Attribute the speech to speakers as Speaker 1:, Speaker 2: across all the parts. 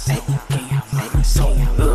Speaker 1: soul. Can't have my soul.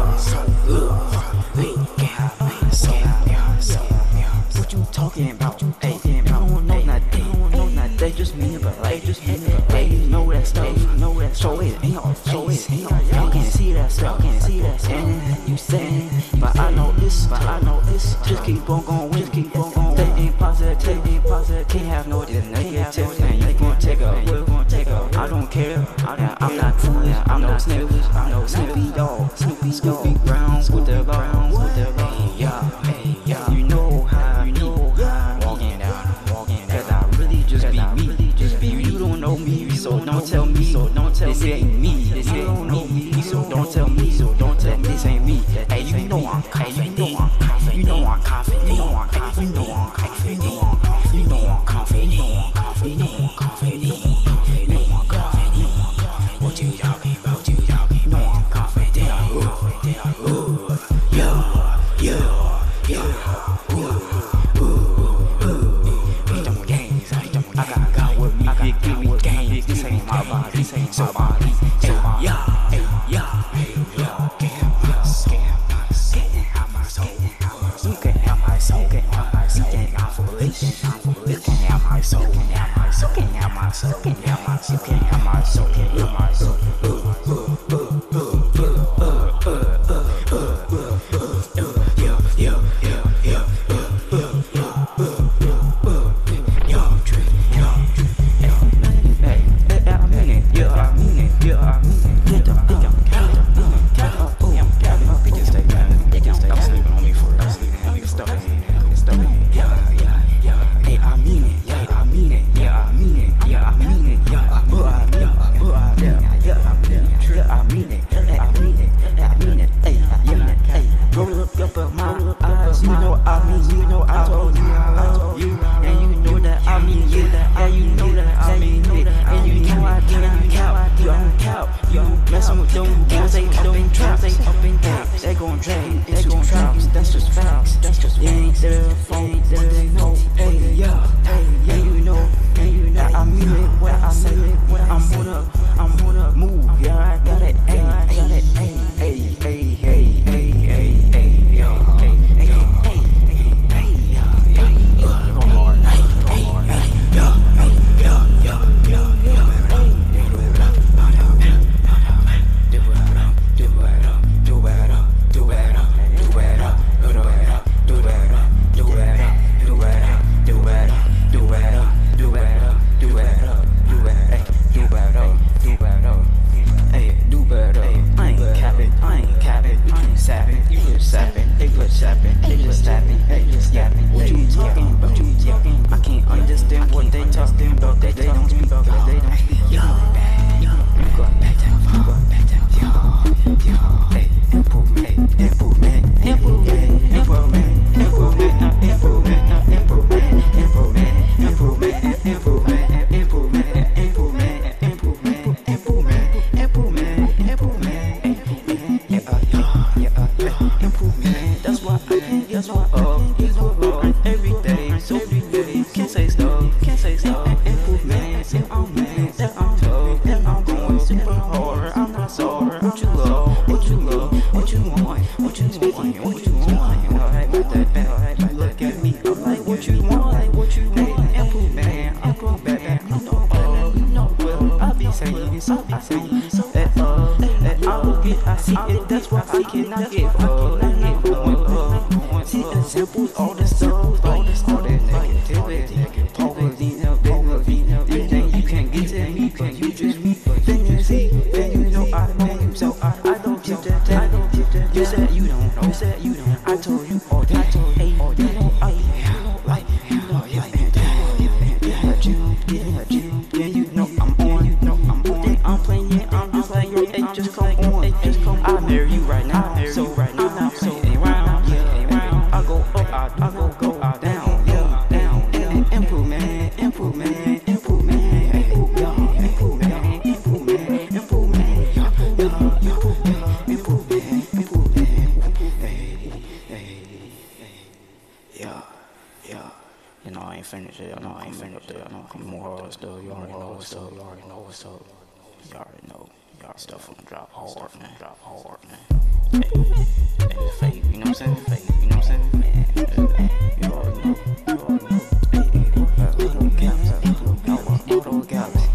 Speaker 1: We can't have my soul. What you talking about? Hey, you don't know nothing. They just mean it, but like, hey, you know that stuff. So it ain't all. Y'all can't see that stuff. And you saying, but I know this. Just keep on going. They ain't positive. Can't have no negative. And you gon' take a. I don't care. I'm not foolish. I'm no Snippy. I'm no Snippy dog. Snoopy Brown with the brown. Hey, yeah. You know how. Walking down. Cause I really just be me. You don't know me, so don't tell me. This ain't me. You don't know me, so don't tell me. This ain't me. Hey, you know I'm confident. You know I'm confident. What you talking about? You know I'm confident. I got with me, give me game. This ain't my body, so yeah. Can't have my soul. You can't have my soul. I'm foolish. You can't have my soul. You can't have my soul. I told you, and you know that I mean you, and you know that I mean it, and you know I don't count, you messing with them boys, they up in traps, they gon' drag into traps, that's just facts, they ain't their fault, but they know, hey, you know, that I mean it, what I say, I'm gonna move, yeah, I got it, hey. What you talking about? I can't understand what they talking about. They don't speak. You go back down. Hey, improvement. That's why every day, so can't say stuff, improvement, that I'm tough, that I'm going super hard, I'm not sorry, what you love, what you want, you look at me, I'm like, what you want, improvement, you know, I be saying, that I will get, I see it, that's why I cannot get see examples, all the stuff, all the negativity, all the you think you can get to me, can you just me, then you see, then you know I don't get that, you said you don't, I told you all that, hey, you know you know I'm on, I'm playing, I'm just like, hey, just come on, I marry you right now, so I'm not playing around, I go up, down, improvement, you know I ain't finished it, I know I ain't finished it, I know I'm more stuff, you already know what's up, you already know. Stuff gonna drop hard, man. Hey, fake, you know what I'm saying? Fake, you know what I'm saying? Man, you already know. Hey, little gals,